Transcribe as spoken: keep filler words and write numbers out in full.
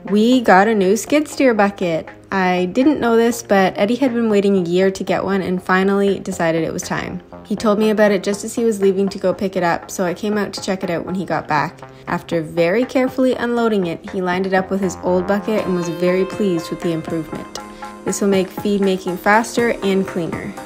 We got a new skid steer bucket. I didn't know this, but Eddie had been waiting a year to get one and finally decided it was time. He told me about it just as he was leaving to go pick it up, so I came out to check it out when he got back. After very carefully unloading it, he lined it up with his old bucket and was very pleased with the improvement. This will make feed making faster and cleaner.